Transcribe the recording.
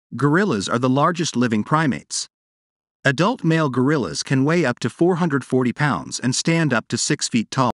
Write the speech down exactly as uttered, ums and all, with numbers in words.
Gorillas are the largest living primates. Adult male gorillas can weigh up to four hundred forty pounds and stand up to six feet tall.